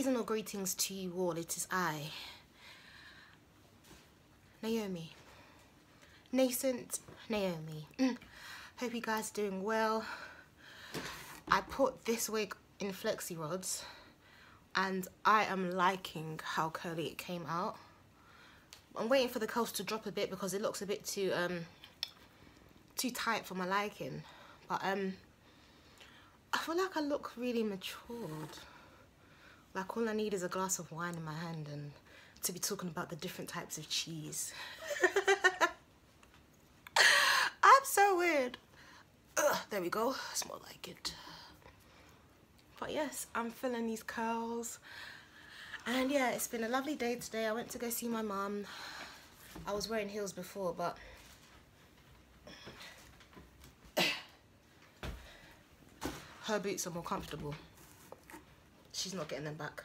Seasonal greetings to you all. It is I, Naomi, nascent Naomi. Hope you guys are doing well. I put this wig in flexi rods and I am liking how curly it came out. I'm waiting for the curls to drop a bit because it looks a bit too tight for my liking. But I feel like I look really matured. Like all I need is a glass of wine in my hand and to be talking about the different types of cheese. I'm so weird. Ugh, there we go. It's more like it. But yes, I'm feeling these curls. And yeah, it's been a lovely day today. I went to go see my mum. I was wearing heels before, but her boots are more comfortable. She's not getting them back.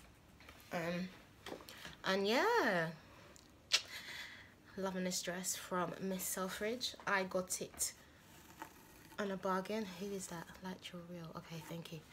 And yeah, loving this dress from Miss Selfridge. I got it on a bargain. Who is that? Like your reel. Okay, thank you.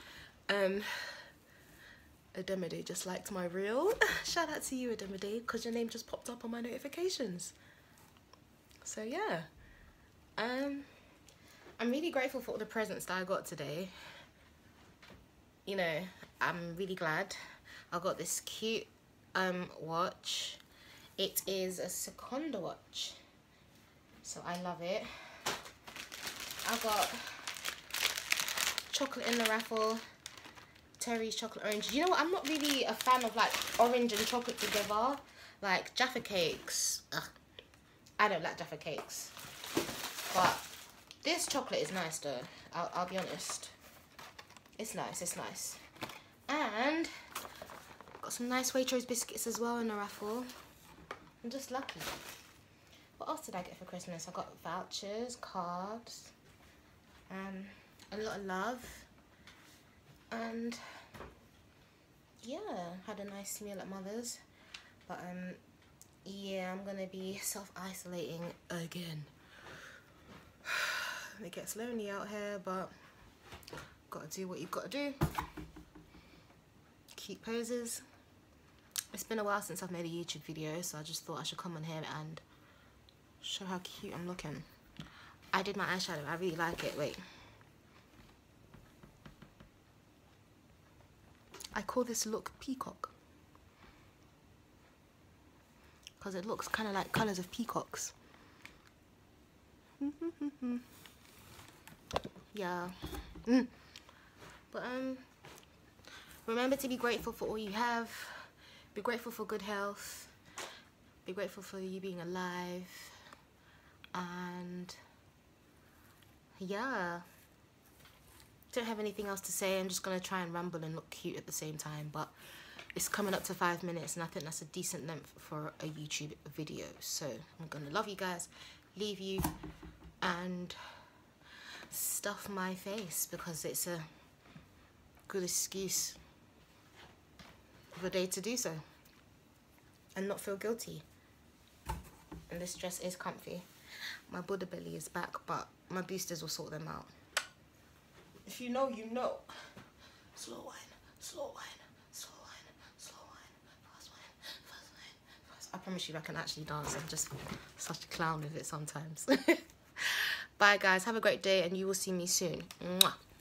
Ademide just liked my reel. Shout out to you, Ademide, because your name just popped up on my notifications. So yeah, I'm really grateful for all the presents that I got today. You know, I'm really glad. I got this cute watch. It is a Seconda watch, so I love it. I got chocolate in the raffle, Terry's chocolate orange. You know what, I'm not really a fan of like orange and chocolate together, like Jaffa cakes. Ugh, I don't like Jaffa cakes, but this chocolate is nice though. I'll be honest, it's nice, it's nice. And got some nice Waitrose biscuits as well in the raffle. I'm just lucky. What else did I get for Christmas? I got vouchers, cards, a lot of love, and yeah, had a nice meal at Mother's. But yeah, I'm gonna be self-isolating again. It gets lonely out here, but gotta do what you've gotta do. Cute poses. It's been a while since I've made a YouTube video, so I just thought I should come on here and show how cute I'm looking. I did my eyeshadow. I really like it. Wait. I call this look peacock because it looks kind of like colours of peacocks. Yeah. But remember to be grateful for all you have. Be grateful for good health. Be grateful for you being alive. And yeah, don't have anything else to say. I'm just gonna try and ramble and look cute at the same time, but it's coming up to 5 minutes and I think that's a decent length for a YouTube video. So I'm gonna love you guys, leave you, and stuff my face because it's a good excuse of a day to do so and not feel guilty. And this dress is comfy. My Buddha belly is back, but my boosters will sort them out. If you know, you know. Slow wine, slow wine, slow wine, slow wine, fast wine, fast wine, fast. I promise you I can actually dance. I'm just such a clown with it sometimes. Bye guys, have a great day and you will see me soon. Mwah.